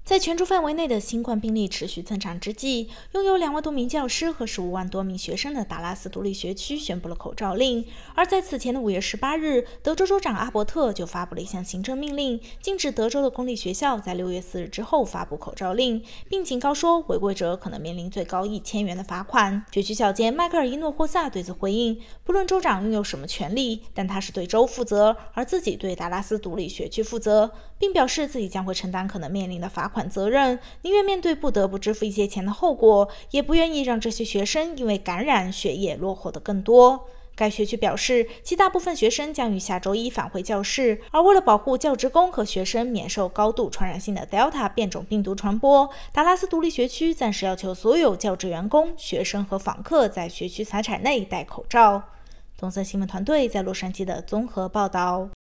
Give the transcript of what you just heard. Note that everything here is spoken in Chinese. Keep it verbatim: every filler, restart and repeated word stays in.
在全州范围内的新冠病例持续增长之际，拥有两万多名教师和十五万多名学生的达拉斯独立学区宣布了口罩令。而在此前的五月十八日，德州州长阿伯特就发布了一项行政命令，禁止德州的公立学校在六月四日之后发布口罩令，并警告说违规者可能面临最高一千元的罚款。学区校监迈克尔·伊诺霍萨对此回应，不论州长拥有什么权利，但他是对州负责，而自己对达拉斯独立学区负责，并表示自己将会承担可能面临的罚款责任，宁愿面对不得不支付一些钱的后果，也不愿意让这些学生因为感染学业落后的更多。该学区表示，其大部分学生将于下周一返回教室，而为了保护教职工和学生免受高度传染性的 Delta 变种病毒传播，达拉斯独立学区暂时要求所有教职员工、学生和访客在学区财产内戴口罩。东森新闻团队在洛杉矶的综合报道。